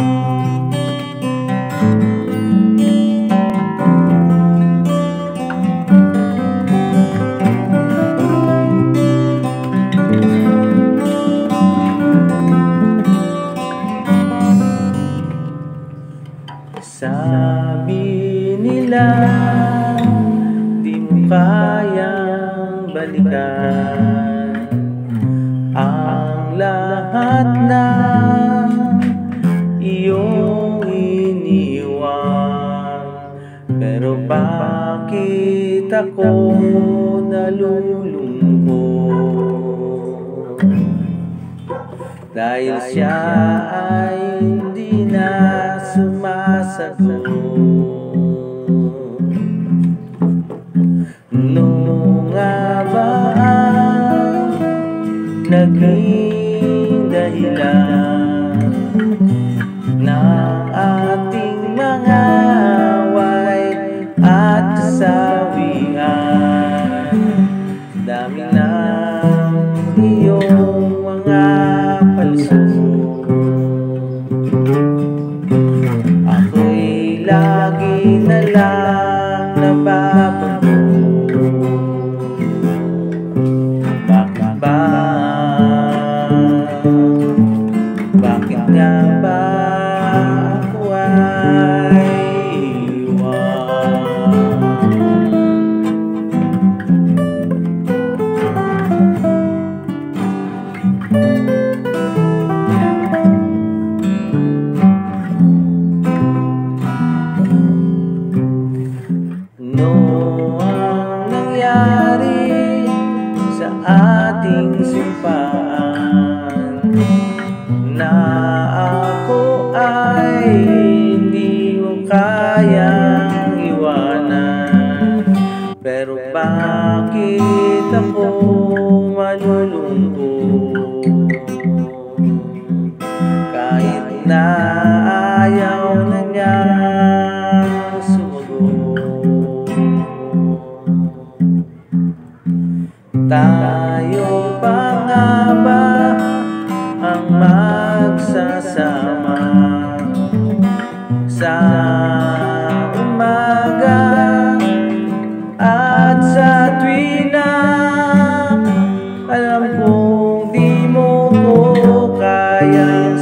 Sabi nila, di mo kayang balikan ang lahat na iyong iniwan. Pero bakit ako nalulungkot? Dahil siya ay hindi na sumasagot. Ano nga ba ang naging dahilan ng ating mga away at kasawian? Dami na iyong mga palusot, ako'y lagi na lang nababago. Bakit ba? Bakit nga ba ako ay iwan? Ano ang nangyari sa ating sumpaan na ako ay hindi mo kayang iwanan? Pero bakit ako malulungkot kahit na ayaw na niya sumagot? Tayo pa nga ba ang magsasama sa umaga at sa tuwina? Alam kong di mo ko kayang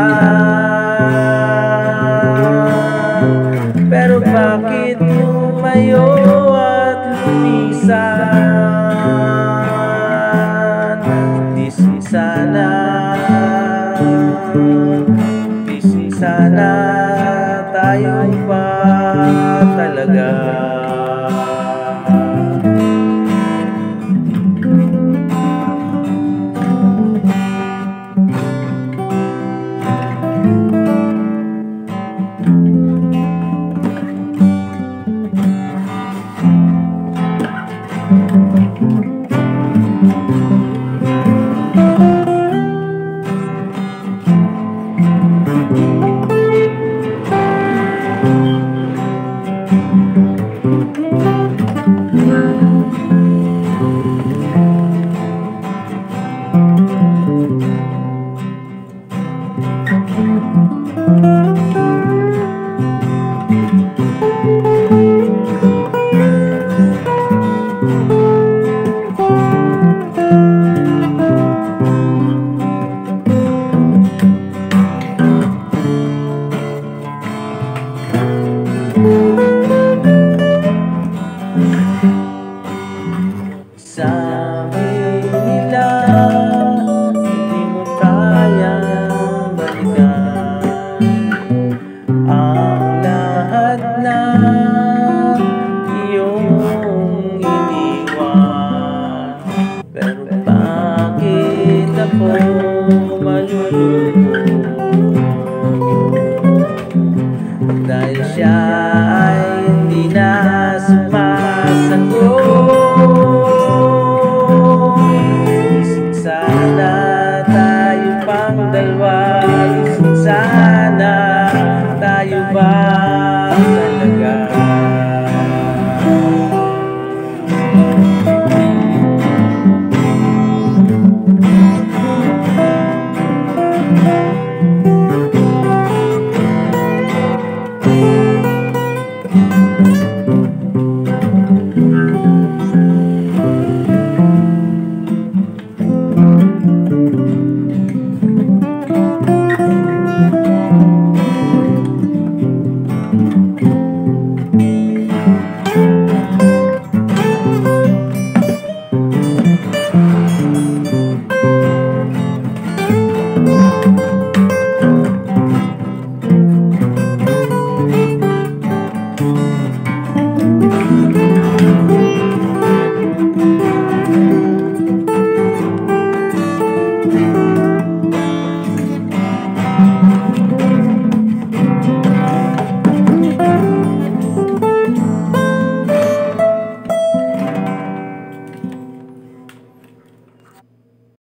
saktan, pero bakit lumayo at lumisan? Di sana